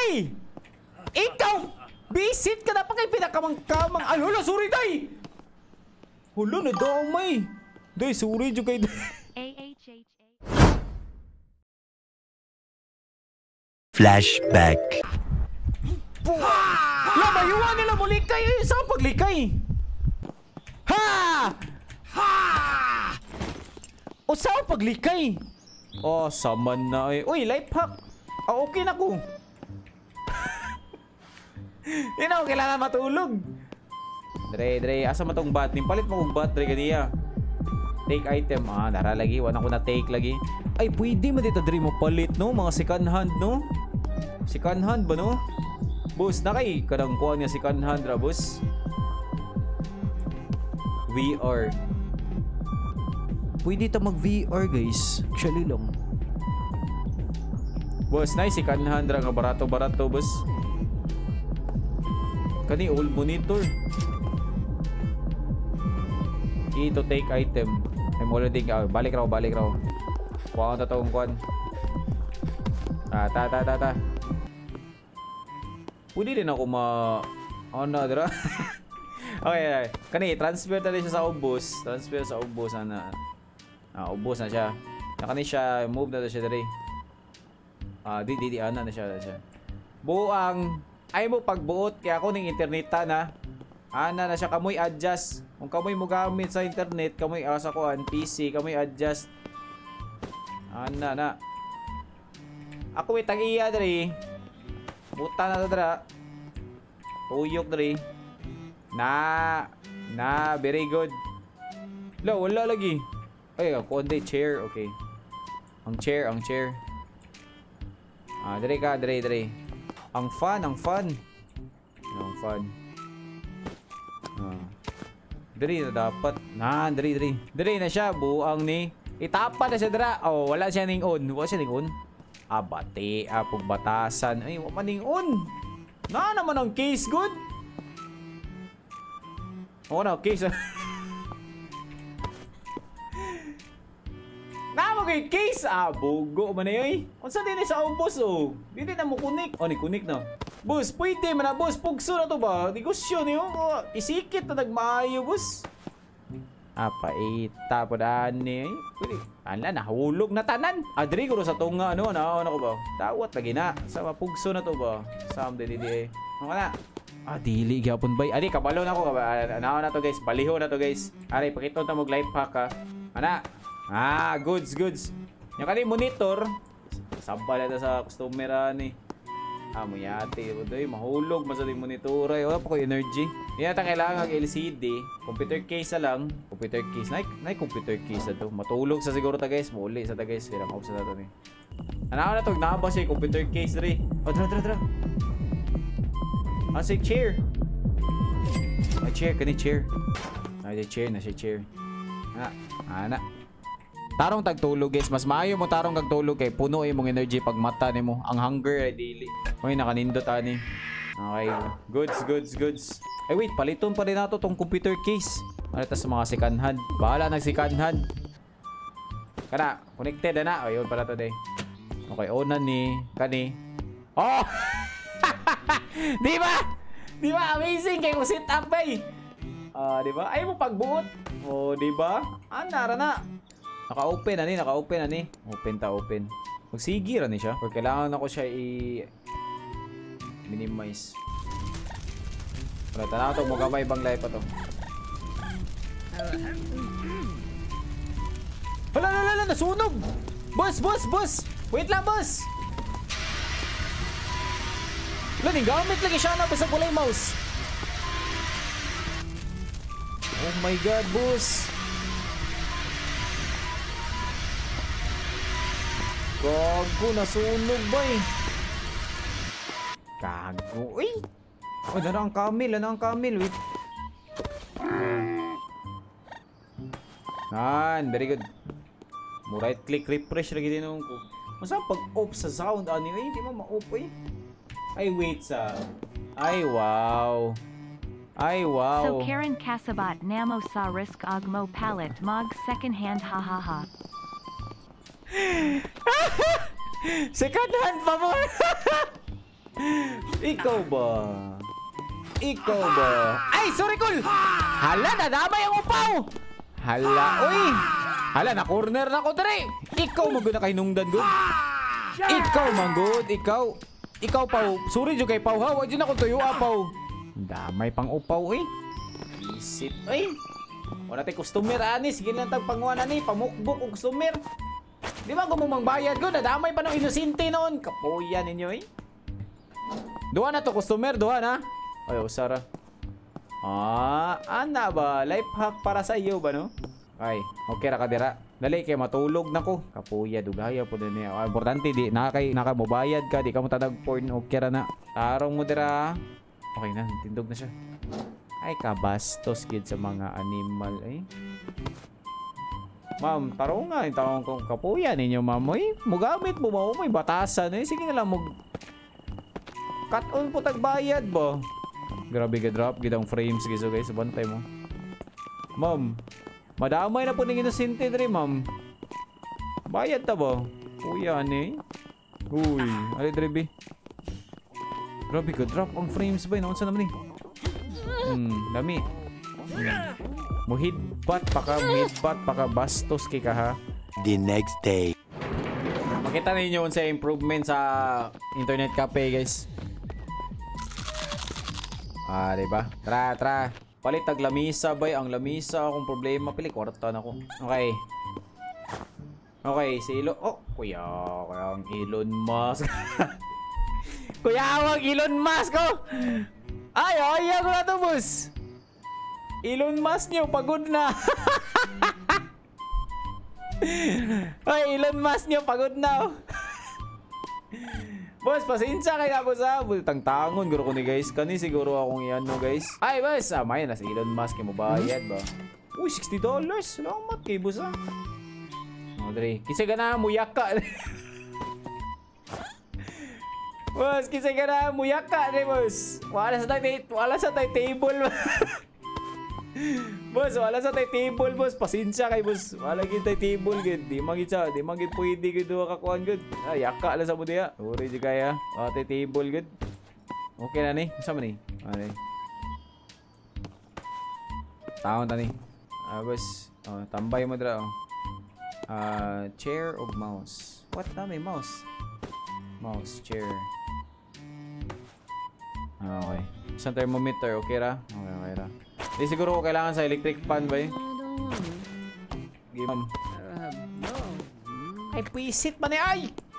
Day! Ikaw! Bisit ka na pa kay pinakamang-kamang. Ay, hala, sorry, Day! Hala, nadamay. Day, sorry, dyan kay Day. Flashback. Lamayuan nila mo likay. Saan paglikay? Ha! Ha! O saan paglikay? Oh, saman na eh. Uy, life hack. Okay na ko. Hindi na ako kailangan matulog. Dre, asa matong bat? Nimpalit mo kong bat, Dre, kaniya. Take item. Ah, nara lagi. Wala ko na take lagi. Ay, pwede mo dito, Dre, mo palit, no? Mga second hand, no? Second hand ba, no? Boss, nakay. Kadang kuha niya second hand, ra, boss. VR. Pwede ito mag-VR, guys. Actually lang. Boss, nice. Second hand, ra. Nga barato-barato, boss. Kani, old monitor. Ito, take item. I'm already... balik raw. Kuha ko na itong kuhan. Ta. Pwede din ako ano, dira? Okay. Kani, transfer na rin siya sa ubos. Transfer sa ubos. Ubos na siya. Kani siya, move na siya diri. Ana na siya. Buang, ay mo pagbuot. Kaya ako ng interneta na. Ana na siya, kamoy adjust. Kung kamoy mo gamit sa internet, kamoy sa kuhan, PC, kamoy adjust. Ana na. Ako may tag-iya diri. Buta na dira. Tuyok diri. Na, very good. Wala lagi. Ay, ako hindi chair, okay. Ang chair. Diri ka. Ang fun. Diri na dapat. Diri na siya, buang ni. Itapa na siya dira. Oh, wala siya ning on. Bati, pagbatasan. Ay, wala ning on. Na naman ang case good. Na case. Kay case. Bugo man eh. Unsa din sa ubos oh. Dili na mo kunik. Ni kunik na. Boss, pwede man na boss. Pugso na to ba? Negosyo niyo. Isikit na nagmaayo, boss. Paita po daan ni. Pwede. Nahulog na tanan. Adri ko sa tunga. Ano ko ba? Dawat lagi na. Sa mapugso na to ba? Sam dili eh. Ano ka na? Dili gyapon bay. Adi, kabalo na ko. Ano na to guys. Baliho na to guys. Ari, pakiton ta mo life hack ha. Ana. Goods. Yung kanil monitor. Sabal na sa customer ni. Muyati. Mahulog. Masaling monitor. Wala pa ko energy. Yan natin kailangan LCD. Computer case na lang. Computer case. Nay computer case na to. Matulog sa siguro ta guys. Muli sa ta guys. Hirang off sa to ni. Ano na to? Naba siya computer case rin. Tara. Say chair. Chair. Kani chair. Chair na siya chair. Ana. Tarong tagtulog guys. Mas maayo mo tarong tagtulog kay puno mong energy pag mata nimo. Ang hunger ay dili. Okay, nakanindot ani. Okay. Goods. Ay wait, paliton pa rin nato tong computer case. Malita sa mga second hand. Bahala nag second hand. Kana, connected na. Ayun pala to day. Okay, onan ni kani. Oh! Di ba? Amazing kay mo sit up bay. Di ba? Ay mo pagbuot. Oh, di ba? Nara na. Naka-open ani. Open. Magsigi ra ni siya. Or kailangan ako siya minimize. Wala, tanaw to. Mugamay ibang life pa to. Hala, nasunog! Boss! Wait lang, boss! Wala, gamit lagi siya na basta kulay mouse. Oh my god, boss! Gago, nasunog ba eh? Gago, uy! Ano ang Camille, wait. Very good. Mo right click, refresh lagi din ko. Masa pag-off sa sound, anyway, hindi mo ma-off eh. Ay, wait sa... Ay, wow. So Karen Kasabat Namo sa risk agmo palette mog second hand hahaha. Second hand pa mo. Ikaw ba? Ikaw ba? Ay, sorry, Kul! Hala, nadamay ang upaw! Hala, uy! Hala, na-corner na ko, dre! Ikaw maguna kay nungdan, good? Ikaw, manggod! Ikaw, Pau! Sorry, dyan kay Pau, ha? Wag dyan ako tuyo, Pau! Damay pang upaw, eh! Isip, ay! Wala tayo customer, ani! Sige lang tag panguan, ani! Pamukbuk o customer! Di ba gumumang bayad ko? Nadamay pa ng inosente noon! Kapuyan ninyo, eh! Duha na to, customer! Duha na! Ay, usara. Ana ba? Life hack para sa iyo ba, no? Ay, okay ra ka dira. Dali kay matulog na ko. Kapuya, dugaya po din niya. Importante, di nakamubayad ka. Di ka mo tanag porn. Okay ra na. Tarong mo dira. Okay na, tindog na siya. Ay, kabastos kid sa mga animal, eh. Ma'am, tarong nga. Tarong kong kapuya ninyo, ma'am. Ay, mugamit mo, ma'am. May batasan, eh. Sige na lang, cut on po tagbayad ba? Grabe ka drop, gitang frames giso guys, bantay mo. Ma'am, madamay na po ng inosente dre, ma'am. Bayad ta ba? Kuya, ani. Uy, ali dre bi. Grabe ka drop ang frames ba? Naunsa naman ni? Dami. Muhidbat paka bastos kay ka ha. The next day. Makita ninyo unsa improvement sa internet cafe, guys. Diba? Tra. Palit tag lamisa, bay. Ang lamisa akong problema. Pili, kwarta na ko. Okay. Okay, si Elon. Oh, kuya ang Elon Musk. Kuya ang Elon Musk, oh. Ay, ako na to, boss. Elon Musk nyo, pagod na. Ay, Elon Musk nyo, pagod na, oh. Boss, pasensya kay na, boss, ha. Tangtangon, guro ko ni guys. Kani siguro akong yan, no, guys. Ay, boss, may na si Elon Musk yung mabayad ba? Uy, $60. Salamat kay boss, ha. Dre, kisa ka na, muyak ka. Boss, kisa ka na, muyak ka, boss. Wala sa tayo table. Boss, wala sa tayo table, boss. Pasensya kay boss. Wala kita table, gud. Di magit pwede gud kakuan, gud. Ay, yaka lang sa mo diya. Uri di kaya. Wala tayo table, gud. Okay na ni. Sama ni. Ano ni? Taon ta ni. Boss. Tambay mo dra. Chair o mouse? What na may mouse? Mouse, chair. Okay. Isang thermometer, okay ra? Okay ra. Di siguro ko kailangan sa electric fan ba eh? Give ma'am. Ay, puisit man eh, ay!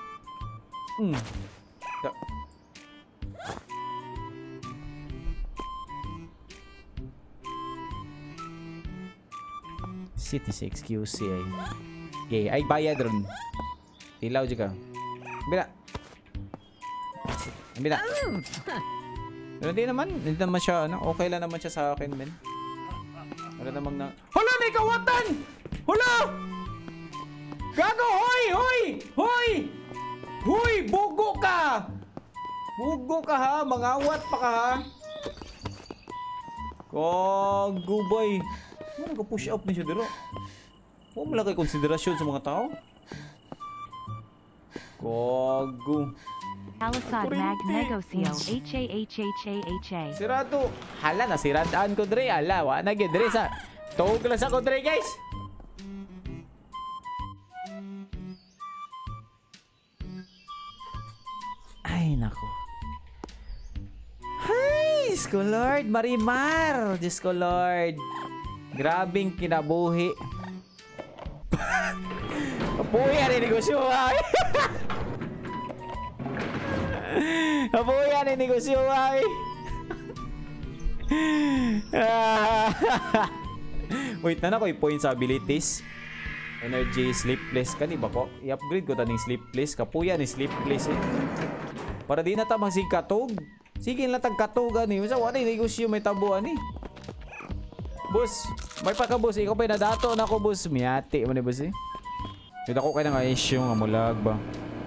City 6 QC ay. Okay, ay bayad ron. Tilaw dyan ka. Bila. Bila. Pero hindi naman siya, ano, okay lang naman siya sa akin, men. Wala namang na... Hala, may kawatan! Hala! Gago, hoy! Bugo ka! Bugo ka, ha? Mangawat pa ka, ha? Gago, boy. Ano nag-push up na siya, dito? Huwag mo lang kay konsiderasyon sa mga tao. Gago. Alisad mag negocio HAHHAHA. Sirado. Hala, nasiradaan ko, Dre. Hala, wala na, Dre. Tawag lang sa ko, Dre, guys. Ay, nako. Ay, Diyos ko, Lord. Marimar. Diyos ko, Lord. Grabing kinabuhi. Kapuya rin negosyo, ay. Kapuya rin negosyo, ay. Wait na ko i-points sa abilities. Energy, sleepless. Kani ba ko? I-upgrade ko taning sleepless. Kapuya ni sleepless, eh. Para di na tamang katog. Sige lang tagkatogan, eh. Masa wala yung negosyo may tabuan, eh. Boss, may pa ka, boss. Ikaw pa'y nadato na ako, boss. Miyati mo ni boss, eh. Dito ako kayo ng issue nga mulag ba.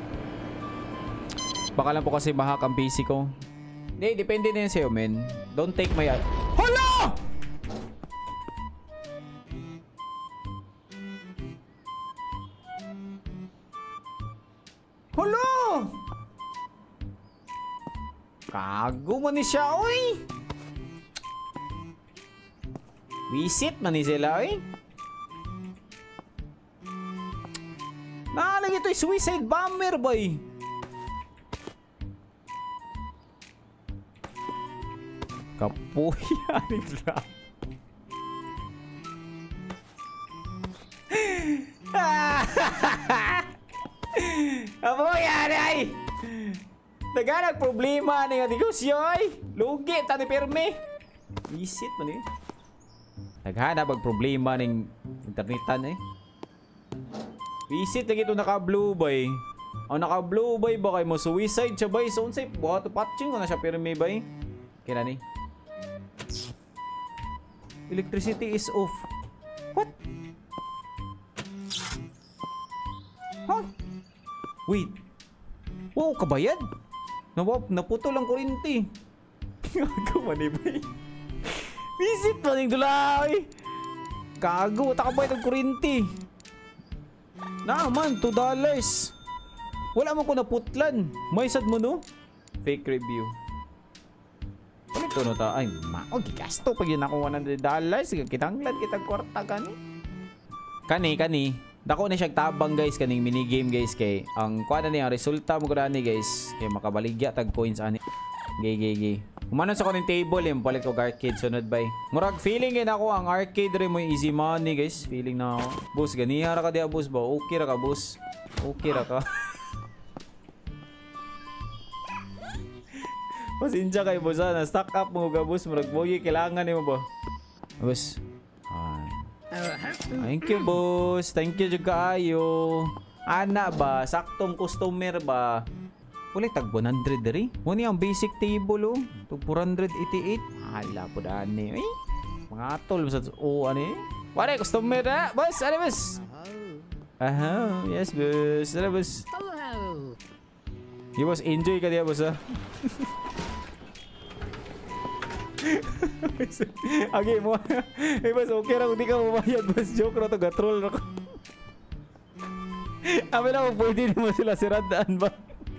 Baka lang po kasi mahak ang PC ko. Hindi, depende na yun sa'yo, men. Don't take my... Hala! Hala! Kago man ni siya, oy. Visit man ni sila, oy. Naalang ito'y suicide bomber, boy. Kapuya ni Grab. Kapuya ni ay. Naghanag problema ni nga negosyo, ay. Lugi, tani perme. Visit man eh. Naghanap ang problema ng internetan, eh. Visit lagi ito naka-blue bay. Ang naka-blue bay ba kayo mo suicide siya bay? So, unsay buhat o patching ko na siya perme bay? Kaya ni. Electricity is off. What? Huh? Wait. Wow, kabayad? Naputol ang kurinti. Gago man eh bay. Visit man yung dulay. Gago, takabayad ang kurinti. Man, $2. Wala man ko naputlan. May sad mo no? Fake review. Ano ito no ta? Ay, okay, gasto pag yun ako $100. Kitanglan kitang kwarta gani. Kani. Dako na siyang tabang guys kaning minigame guys kay ang kuha na niya resulta mo gani guys kay makabaligya tag coins ani. Gay. Umanon sa ko ng table yung palit ko arcade sunod bay. Murag feeling yun ako ang arcade rin mo easy money guys. Feeling na ako. Boss, ganiha ra ka diya boss ba? Okay ra ka boss. Okay ra ka. Pasensya kay boss na stack up mo ka boss. Murag boy kailangan mo ba? Boss. Thank you boss. Thank you jud kaayo. Ana ba? Saktong customer ba? Ulit tag 100 diri. Muni ang basic table oh. Tug 488. Hala po dani. Ay. Mga tol sa ani. Wala customer na. Boss, ano boss? Aha, yes boss. Ano boss? Boss, enjoy ka diya boss ha. Okay mo. Hey boss, okay ra kung di ka mabayad boss. Joke ra to, gatrol ra ko. Amin na kung pwede naman sila siradaan ba?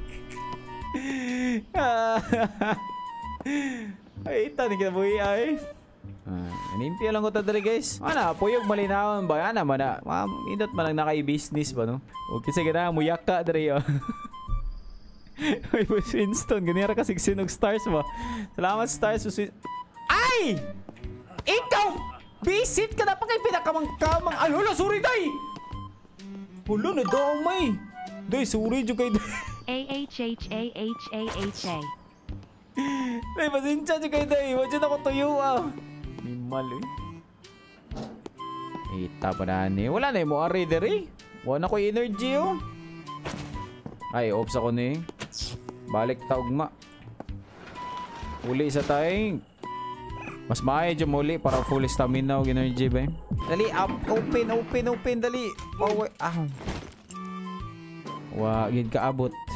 Ay, ita ni kita buhi ay. Inimpia lang ko ta dali guys. Ana, puyog malinawon ba? Ana man na. Indot man lang naka-business ba no? Okay sige na, muyaka dali oh. Ay, boss Winston, ganira ka sigsinog stars ba? Salamat stars. Ay! Ikaw! Visit ka na pa kay pinakamang-kamang. Alolo, sorry day! Hulo na daw may. Day, sorry dyan kayo. AHHAHAHA. Day, pasensya dyan kayo day. Huwag dyan ako tuyo ah. Mimal eh. Ita pa na ni. Wala na yung mga reader eh. Wala ko energy oh. Ay, ops ako na eh. Balik taugma. Uli sa tayong. Mas maayo dyan muli para full stamina o energy ba eh. Dali, open, dali. Oh, wait. Ah. Wag, yun kaabot.